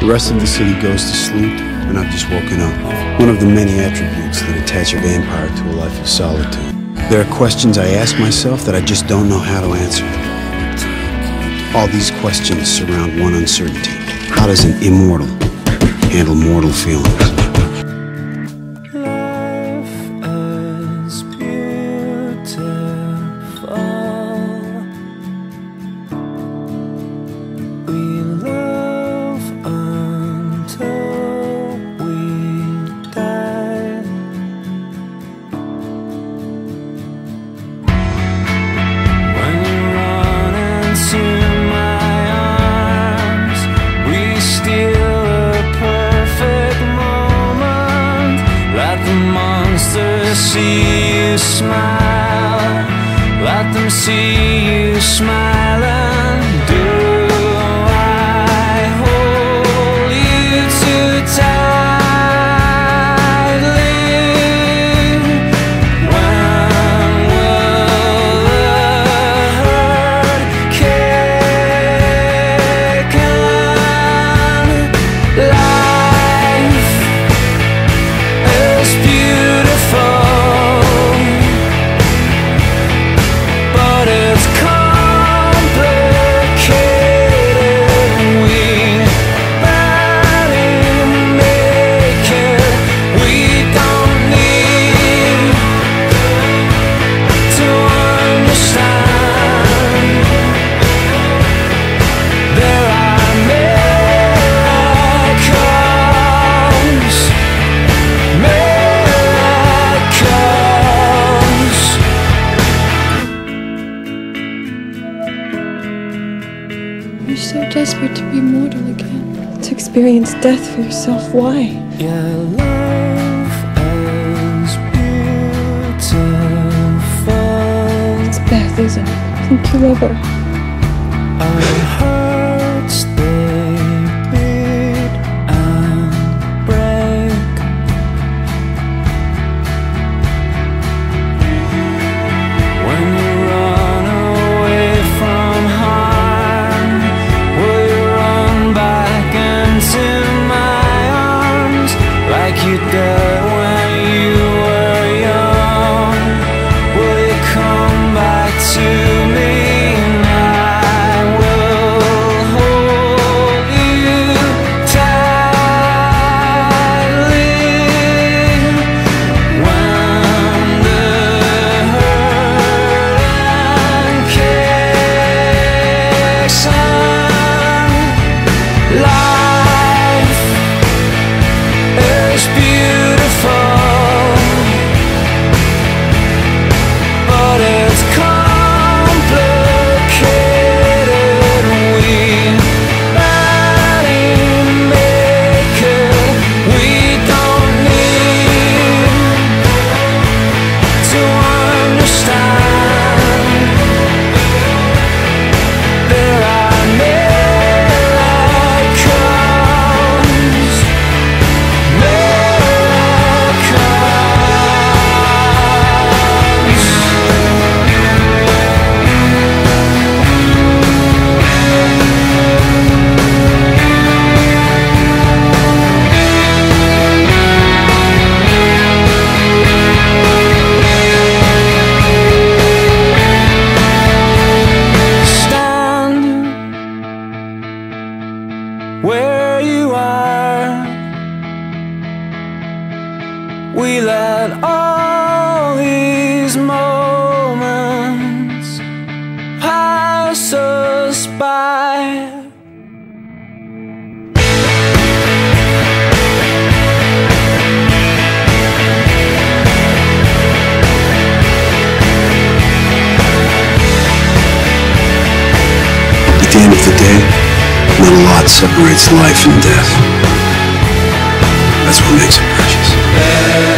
The rest of the city goes to sleep, and I've just woken up. One of the many attributes that attach a vampire to a life of solitude. There are questions I ask myself that I just don't know how to answer. All these questions surround one uncertainty. How does an immortal handle mortal feelings? See you smile, let them see you smiling. Do I hold you too tightly? When will the hurt kick in? Life is beautiful. You're so desperate to be mortal again, to experience death for yourself. Why? Yeah, love is beautiful. It's Beth, isn't it? I think you love her. Our hearts, they beat and break. When you run away from harm, will you run back into my arms like you did when you were young? Will you come back to me? Where you are, we let all these moments pass us by. At the end of the day, not a lot separates life and death. That's what makes it precious.